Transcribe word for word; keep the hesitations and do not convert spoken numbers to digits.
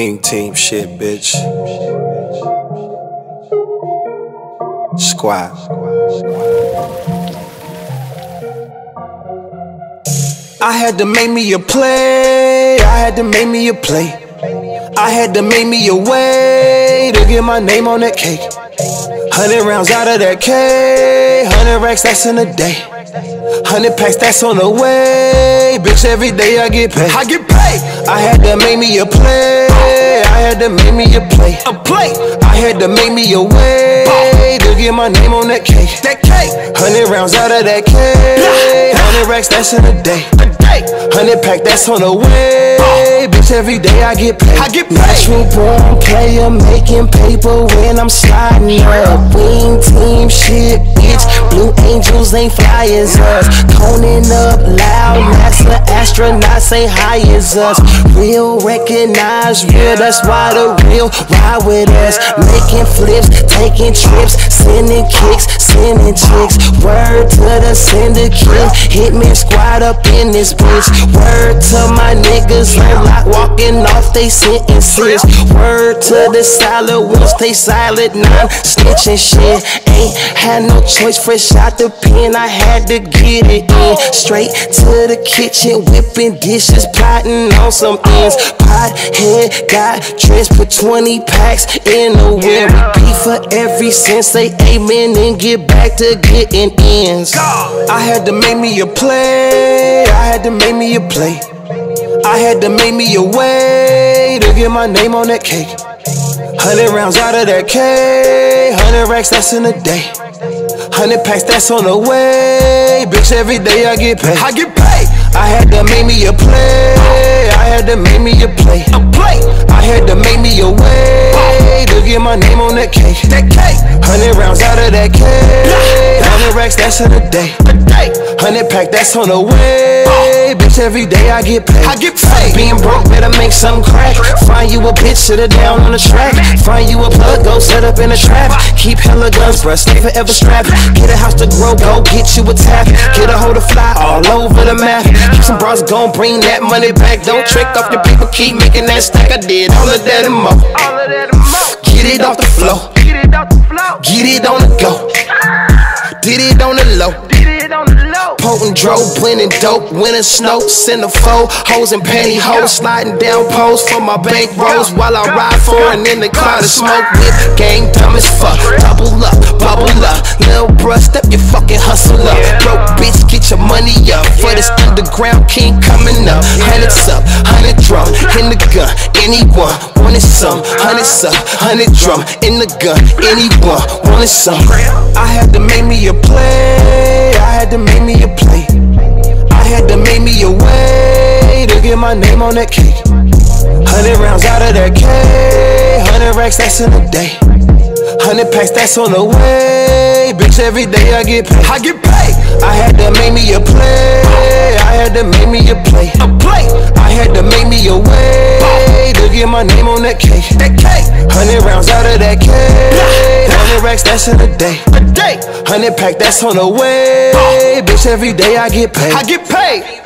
Wing team shit, bitch. Squad. I had to make me a play. I had to make me a play. I had to make me a way to get my name on that cake. Hundred rounds out of that K, hundred racks, that's in a day. Hundred packs, that's on the way. Bitch, every day I get paid. I get paid. I had to make me a play. I had to make me a play. A play. I had to make me a way to get my name on that cake. That cake. Hundred rounds out of that K, hundred racks, that's in a day. A day. Hundred pack, that's on the way. Bitch, every day I get paid. I get paid. Natural born player, making paper when I'm sliding up. Wing team shit, bitch. Blue Angels ain't fly as us. Coning up loud, NASA astronauts ain't high as us. Real recognize real, that's why the real ride with us. Making flips, taking trips, sending kicks, sending chicks. Word to the syndicate, Hitman squad up in this bitch. Word to my niggas, I'm like walking off they sentences. Word to the silent ones, they silent, non snitching shit. Ain't had no choice, fresh out the pen, I had to get it in. Straight to the kitchen, whipping dishes, plotting on some ends. Pothead got dressed, put twenty packs in the whip. Repeat for every cent, say amen and get back to getting ends. I had to make me a play. I had to make me a play. I had to make me a way to get my name on that cake. Hundred rounds out of that K, hundred racks, that's in a day. Hundred packs, that's on the way. Bitch, every day I get paid. I get paid. I had to make me a play. I had to make me a play. A play. I had to make me a way to get my name on that cake. That cake. Hundred rounds out of that K, hundred racks, that's in a day. A day. Hundred pack, that's on the way. Bitch, every day I get paid. I get paid. Being broke, better make something crack. Find you a bitch, sit her down on the track. Find you a plug, go set up in a trap. Keep hella guns, bruh, stay forever strapped. Get a house to grow, go get you a tap. Get a hold of fly all over the map. Keep some bras, gon' bring that money back. Don't trick off the people, keep making that stack. I did all of that and more. Get it off the floor. Get it on the go. Did it on the low. Potent drove, blending dope, winter snow, centerfold, hoes and pantyhose, sliding down poles for my bank rolls while I ride foreign in the cloud of smoke with gang dumb as fuck. Double up, bubble up, little bruh, step your fucking hustle up. Broke bitch, get your money up for this underground king coming up. Hundreds up, hundred drum in the gun. Anyone wanted some? Hundreds up, hundred drum in the gun. Anyone wanted some? I had to make me a play. I had to make me a play. I had to make me a way to get my name on that cake. Hundred rounds out of that K, hundred racks, that's in a day. Hundred packs, that's on the way. Bitch, every day I get paid. I get paid. I had to make me a play. I had to make me a play. A play. I had to make me a way to get my name on that cake. That cake. Hundred rounds out of that K, hundred racks, that's in a day. A day. Hundred pack, that's on the way. Bitch, every day I get paid. I get paid.